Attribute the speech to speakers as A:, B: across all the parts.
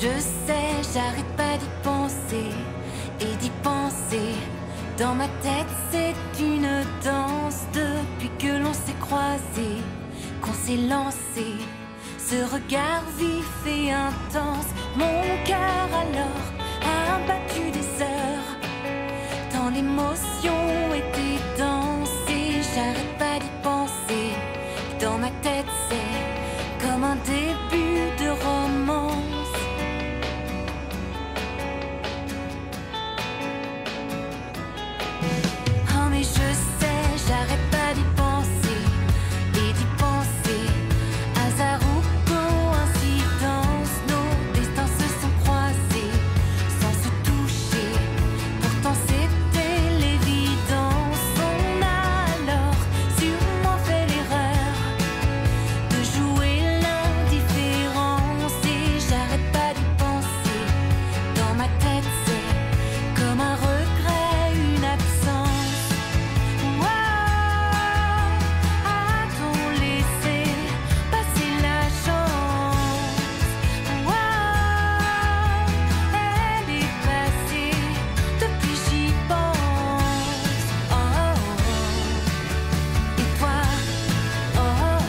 A: je sais, j'arrête pas d'y penser et d'y penser. Dans ma tête c'est une danse depuis que l'on s'est croisés, qu'on s'est lancé. Ce regard vif et intense, mon cœur alors a battu des heures. Tant l'émotion était dense et j'arrête pas d'y penser. Dans ma tête c'est comme un début de romance. Oh mais je sais, j'arrête pas d'y penser et d'y penser. Hasard ou coïncidence, nos destins se sont croisés sans se toucher. Pourtant c'était l'évidence. On a alors sûrement fait l'erreur de jouer l'indifférence et j'arrête pas d'y penser. Dans ma tête c'est comme un regret, une absence. Wow, a-t-on laissé passer la chance? Wow, elle est passée depuis j'y pense. Oh, et toi, oh,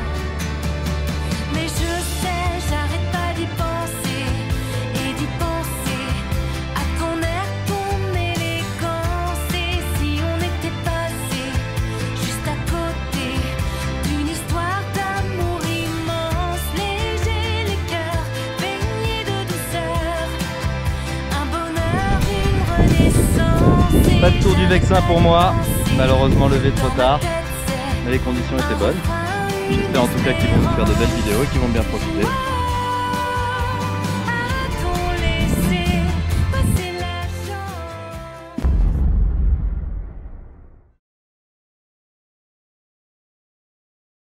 A: mais je sais, j'arrête pas d'y penser et d'y penser à ton air, ton élégance. Et si on était passé juste à côté d'une histoire d'amour immense, léger les cœurs baignés de douceur, un bonheur, une renaissance.
B: Pas de tour du Vexin pour moi, malheureusement levé trop tard, mais les conditions étaient bonnes. J'espère en tout cas qu'ils vont nous faire de belles vidéos et qu'ils vont bien profiter.